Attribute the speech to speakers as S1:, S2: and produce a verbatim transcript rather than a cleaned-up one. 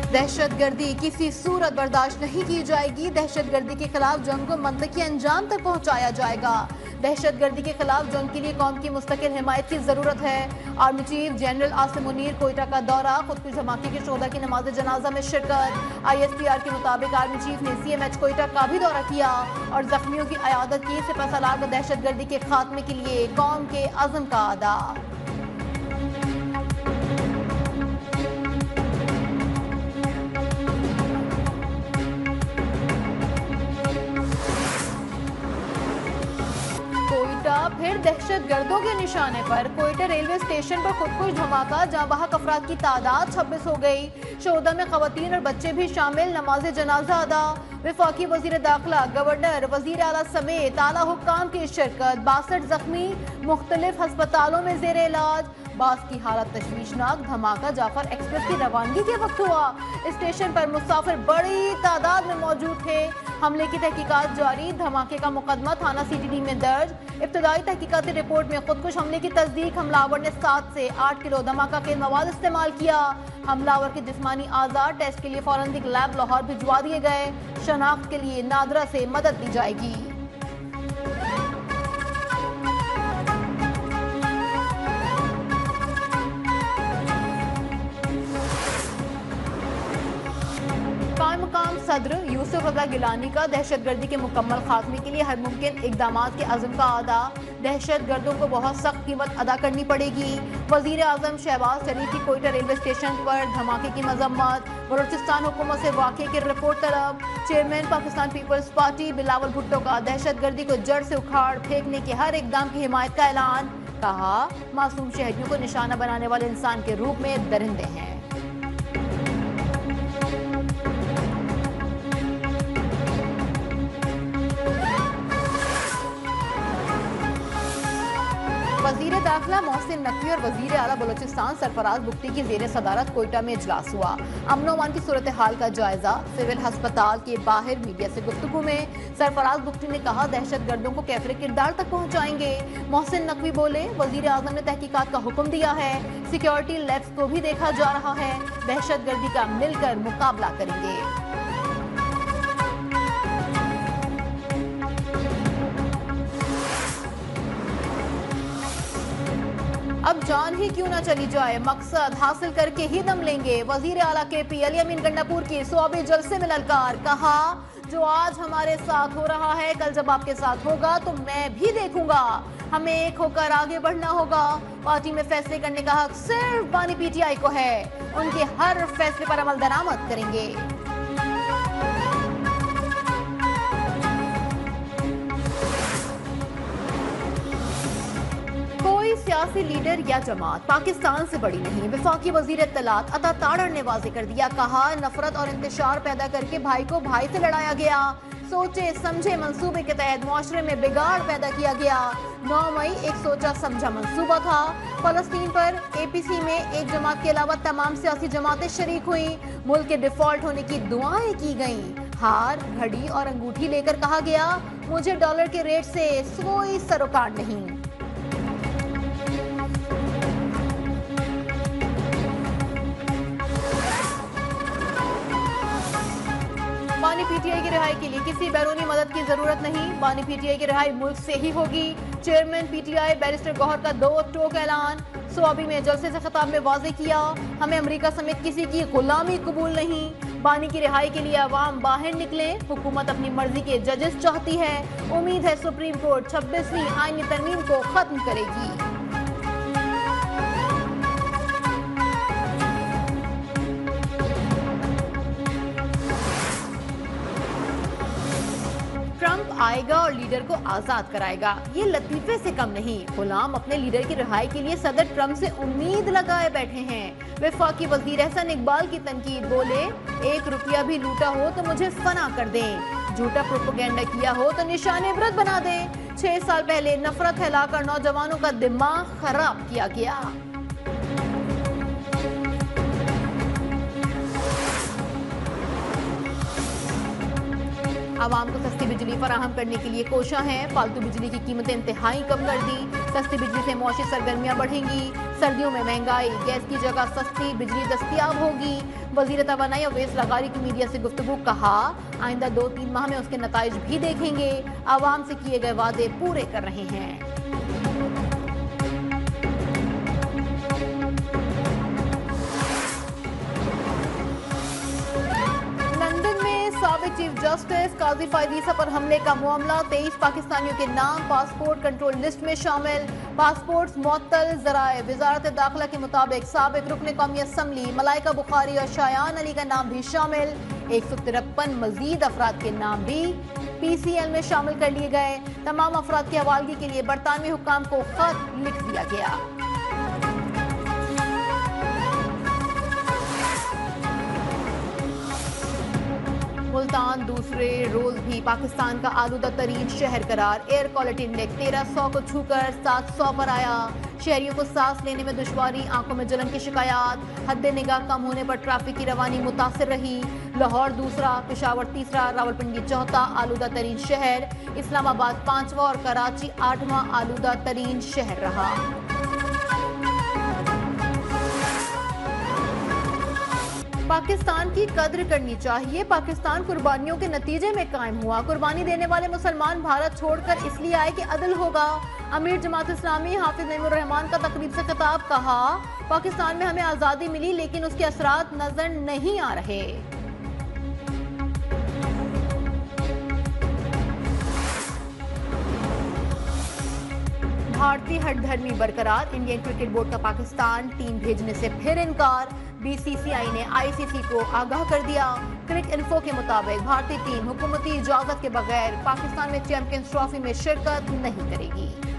S1: दहशतगर्दी किसी सूरत बर्दाश्त नहीं की जाएगी। दहशतगर्दी के खिलाफ जंग को मंतकी अंजाम तक पहुंचाया जाएगा। दहशतगर्दी के खिलाफ जंग के लिए कौम की मुस्तकिल हिमायत की जरूरत है। Army chief general Asim Munir Quetta का दौरा, खुदकुश धमाके के शोधा की नमाज जनाजा में शिरकत। आई एस पी आर के मुताबिक आर्मी चीफ ने सी एम एच कोयटा का भी दौरा किया और जख्मियों की अयादत की। सिपहसालार को दहशतगर्दी के खात्मे के लिए कौम के अज़्म का अदा। फिर दहशतगर्दों के निशाने पर। कोयटा रेलवे स्टेशन पर खुदकुश धमाका, जहां बहक अफराद की तादाद छब्बीस हो गई। शोधा में खवातीन और बच्चे भी शामिल। नमाज जनाजा अदा। वफाकी वजीर दाखिला, गवर्नर, वजीर आला समेत आला हुक्काम की शिरकत। बासठ जख्मी मुख्तलिफ अस्पतालों में जेर इलाज। बास की हालत तशवीशनाक। धमाका जाफर एक्सप्रेस की रवानगी के वक्त हुआ। स्टेशन पर मुसाफिर बड़ी तादाद में मौजूद थे। हमले की तहकीकात जारी। धमाके का मुकदमा थाना सी टी डी में दर्ज। इब्तदाई तहकीकाती रिपोर्ट में खुदकुश हमले की तस्दीक। हमलावर ने सात से आठ किलो धमाका के मवाद इस्तेमाल किया। हमलावर के जिस्मानी आज़ार टेस्ट के लिए फॉरेंसिक लैब लाहौर भिजवा दिए गए। शनाख्त के लिए नादरा से मदद दी जाएगी। मकाम सदर यूसुफ रज़ा गिलानी का दहशतगर्दी के मुकम्मल खात्मे के लिए हर मुमकिन इकदाम के अज़्म का अदा। दहशतगर्दों को बहुत सख्त कीमत अदा करनी पड़ेगी। वज़ीर आज़म शहबाज शरीफ की कोयटा रेलवे स्टेशन पर धमाके की मजम्मत। बलूचिस्तान हुकूमत से वाक़े की रिपोर्ट तलब। चेयरमैन पाकिस्तान पीपल्स पार्टी बिलावल भुट्टो का दहशतगर्दी को जड़ से उखाड़ फेंकने के हर इकदाम की हिमायत का ऐलान। कहा, मासूम शहरियों को निशाना बनाने वाले इंसान के रूप में दरिंदे हैं। वजीर दाखिला मोहसिन नकवी और वजीर आला बलूचिस्तान सरफराज बुख्ती की जेर सदारत कोयटा में इजलास हुआ। अमन अमान की सूरत हाल का जायजा। सिविल अस्पताल के बाहर मीडिया से गुफ्तगू में सरफराज बुख्ती ने कहा, दहशतगर्दों को कैफरे किरदार तक पहुंचाएंगे। मोहसिन नकवी बोले, वजीर आजम ने तहकीकात का हुक्म दिया है। सिक्योरिटी लैब्स को भी देखा जा रहा है। दहशतगर्दी का मिलकर मुकाबला करेंगे। अब जान ही क्यों ना चली जाए, मकसद हासिल करके ही दम लेंगे। वजीर आला के पी अली अमीन गंडापुर की सवाबी जलसे में ललकार। कहा, जो आज हमारे साथ हो रहा है कल जब आपके साथ होगा तो मैं भी देखूंगा। हमें एक होकर आगे बढ़ना होगा। पार्टी में फैसले करने का हक सिर्फ बानी पी टी आई को है। उनके हर फैसले पर अमल दरामद करेंगे। सियासी लीडर या जमात पाकिस्तान से बड़ी नहीं। वफाकी वजीर इत्तलात अता ताड़र ने वाजे कर दिया। कहा, नफरत और इंतशार पैदा करके भाई को भाई से लड़ाया गया। सोचे समझे मंसूबे के तहत मुआशरे में बिगाड़ पैदा किया गया। नौ मई एक सोचा समझा मंसूबा था। फलस्तीन पर ए पी सी में एक जमात के अलावा तमाम सियासी जमातें शरीक हुई। मुल्क के डिफॉल्ट होने की दुआएं की गईं। हार, घड़ी और अंगूठी लेकर कहा गया, मुझे डॉलर के रेट से कोई सरोकार नहीं। बानी पीटीआई की रिहाई के लिए किसी बैरूनी मदद की जरूरत नहीं। बानी पीटीआई की रिहाई मुल्क से ही होगी। चेयरमैन पीटीआई बैरिस्टर गौहर का दो टोक ऐलान। स्वाबी में जलसे से खिताब में वाजे किया, हमें अमेरिका समेत किसी की गुलामी कबूल नहीं। बानी की रिहाई के लिए अवाम बाहर निकले। हुकूमत अपनी मर्जी के जजेस चाहती है। उम्मीद है सुप्रीम कोर्ट छब्बीसवीं आईनी तरमीम को खत्म करेगी। ट्रंप आएगा और लीडर को आजाद कराएगा, ये लतीफे से कम नहीं। गुलाम अपने लीडर की रिहाई के लिए सदर ट्रंप से उम्मीद लगाए बैठे हैं। वफाकी वजीर एहसन इकबाल की तनकीद, बोले, एक रुपया भी लूटा हो तो मुझे फना कर दें। झूठा प्रोपेगेंडा किया हो तो निशाने इबरत बना दें। छह साल पहले नफरत फैलाकर नौजवानों का दिमाग खराब किया गया। आवाम को सस्ती बिजली फराहम करने के लिए कोशा है। फालतू बिजली की कीमतें इंतहाई कम कर दी। सस्ती बिजली से मौसमी सरगर्मियां बढ़ेंगी। सर्दियों में महंगाई, गैस की जगह सस्ती बिजली दस्तियाब होगी। वजीर तवानाई अवैस लगारी की मीडिया से गुफ्तगू, कहा आइंदा दो तीन माह में उसके नताइज भी देखेंगे। आवाम से किए गए वादे पूरे कर रहे हैं। साबिक चीफ जस्टिस काजी फायदीसा पर हमले का मामला, तेईस पाकिस्तानियों के नाम पासपोर्ट कंट्रोल लिस्ट में शामिल। पासपोर्ट मुअत्तल। ज़राए वजारत दाखिला के मुताबिक साबिक रुकन कौमी असम्बली मलाइका बुखारी और शायान अली का नाम भी शामिल। एक सौ तिरपन मजीद अफराद के नाम भी पी सी एल में शामिल कर लिए गए। तमाम अफराद की हवालगी के लिए बरतानवी हुक्काम को खत लिख दिया गया। मुल्तान दूसरे रोज भी पाकिस्तान का आलूदा तरीन शहर करार। एयर क्वालिटी इंडेक्स तेरह सौ को छूकर सात सौ पर आया। शहरियों को सांस लेने में दुश्वारी, आंखों में जलन की शिकायत। हद निगाह कम होने पर ट्रैफिक की रवानी मुतासिर रही। लाहौर दूसरा, पेशावर तीसरा, रावलपिंडी चौथा आलूदा तरीन शहर। इस्लामाबाद पांचवा और कराची आठवां आलूदा तरीन शहर रहा। पाकिस्तान की कद्र करनी चाहिए। पाकिस्तान कुर्बानियों के नतीजे में कायम हुआ। कुर्बानी देने वाले मुसलमान भारत छोड़कर इसलिए आए कि अदल होगा। अमीर जमात इस्लामी हाफिज नईमुर रहमान का तकरीब से खिताब, कहा पाकिस्तान में हमें आज़ादी मिली लेकिन उसके असरात नजर नहीं आ रहे। भारतीय हठधर्मी बरकरार। इंडियन क्रिकेट बोर्ड का पाकिस्तान टीम भेजने से फिर इनकार। बी सी सी आई ने आई सी सी को आगाह कर दिया। क्रिक इन्फो के मुताबिक भारतीय टीम हुकूमती इजाजत के बगैर पाकिस्तान में चैंपियंस ट्रॉफी में शिरकत नहीं करेगी।